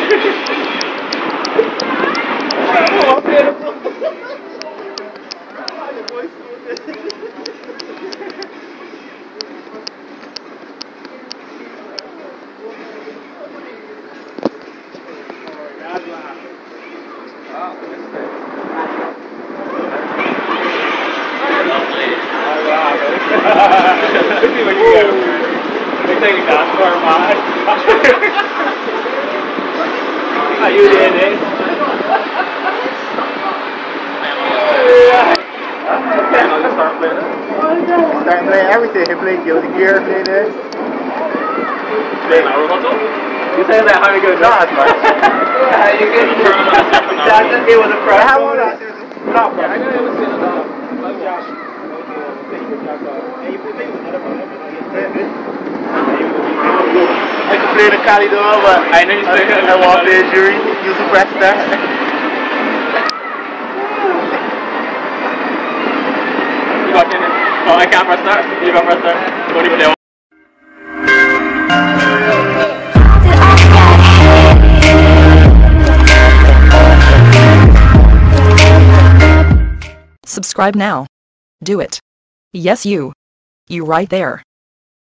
How you doing, eh? Start playing everything. He played Guilty Gear, played this. You saying that how you good? No, it's fine. Yeah, you good? I just gave it a prize. How old are you? No, I got it with the I can play Necalli though, but I know you say I walked the injury, using press that. You got in it. Oh, I can't press that. You got press that. Don't even know. Subscribe now. Do it. Yes, you. You right there.